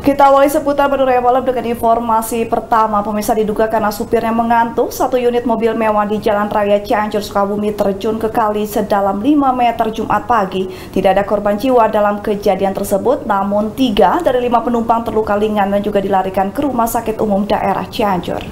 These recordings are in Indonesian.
Kita awali seputar Madura Malam dengan informasi pertama. Pemirsa, diduga karena supirnya mengantuk, satu unit mobil mewah di Jalan Raya Cianjur, Sukabumi terjun ke kali sedalam 5 meter Jumat pagi. Tidak ada korban jiwa dalam kejadian tersebut, namun 3 dari 5 penumpang terluka ringan dan juga dilarikan ke Rumah Sakit Umum Daerah Cianjur.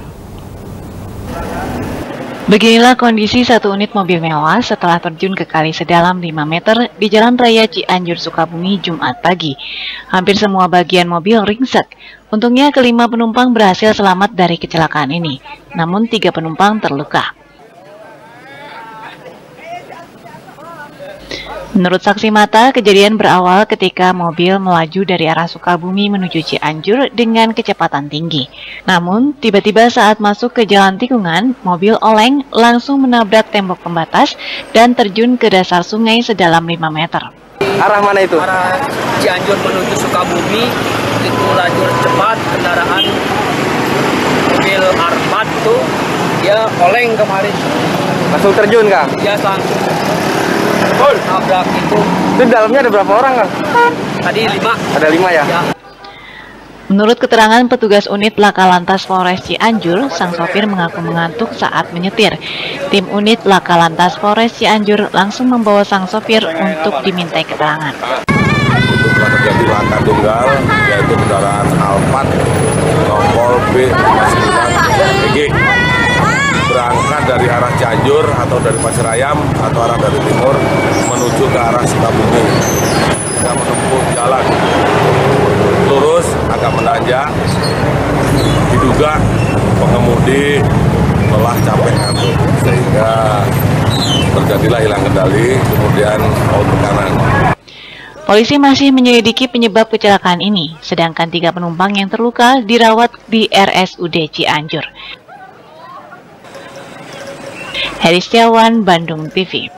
Beginilah kondisi satu unit mobil mewah setelah terjun ke kali sedalam 5 meter di Jalan Raya Cianjur, Sukabumi, Jumat pagi. Hampir semua bagian mobil ringsek. Untungnya kelima penumpang berhasil selamat dari kecelakaan ini, namun 3 penumpang terluka. Menurut saksi mata, kejadian berawal ketika mobil melaju dari arah Sukabumi menuju Cianjur dengan kecepatan tinggi. Namun, tiba-tiba saat masuk ke jalan tikungan, mobil oleng langsung menabrak tembok pembatas dan terjun ke dasar sungai sedalam 5 meter. Arah mana itu? Arah Cianjur menuju Sukabumi, itu lajur cepat, kendaraan mobil Armat itu dia oleng kemarin. Langsung terjun, Kang? Ya, langsung nabrak itu. Itu di dalamnya ada berapa orang, Kang? Tadi 5. Ada 5 ya? Ya. Menurut keterangan petugas unit Laka Lantas Polres Cianjur, sang sopir mengaku mengantuk saat menyetir. Tim unit Laka Lantas Polres Cianjur langsung membawa sang sopir untuk dimintai keterangan. Itu telah terjadi laka tunggal, yaitu kendaraan Alphard nomor B59EG berangkat dari arah Cianjur atau dari Pasir Ayam atau arah dari timur menuju ke arah Sukabumi. Kita menempuh jalan lurus agak menanjak, diduga pengemudi lelah capek ngantuk sehingga terjadilah hilang kendali, kemudian out ke kanan. Polisi masih menyelidiki penyebab kecelakaan ini, sedangkan 3 penumpang yang terluka dirawat di RSUD Cianjur. Heri Setiawan, Bandung TV.